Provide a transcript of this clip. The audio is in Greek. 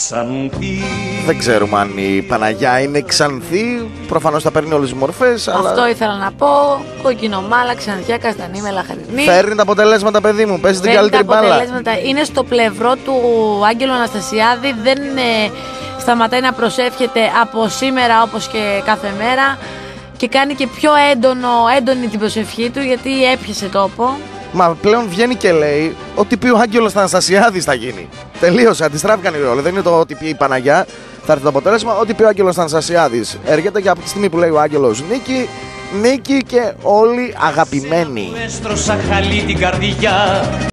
Δεν ξέρουμε αν η Παναγιά είναι ξανθή. Προφανώς θα παίρνει όλες τις μορφές. Αυτό αλλά... ήθελα να πω. Κοκκινομάλα, ξανθιά, καστανή, μελαχρινή. Φέρνει τα αποτελέσματα, παιδί μου. Παίζει την καλύτερη μπάλα. Είναι στο πλευρό του Άγγελου Αναστασιάδη. Δεν σταματάει να προσεύχεται από σήμερα όπως και κάθε μέρα. Και κάνει και πιο έντονη την προσευχή του, γιατί έπιασε τόπο. Μα πλέον βγαίνει και λέει ότι πει ο Άγγελος Αναστασιάδης θα γίνει. Τελείωσε, αντιστράφηκαν οι ρόλοι. Δεν είναι το ότι πει η Παναγιά, θα έρθει το αποτέλεσμα. Ότι πει ο Άγγελος Αναστασιάδης έρχεται, και από τη στιγμή που λέει ο Άγγελος νίκη και όλοι αγαπημένοι.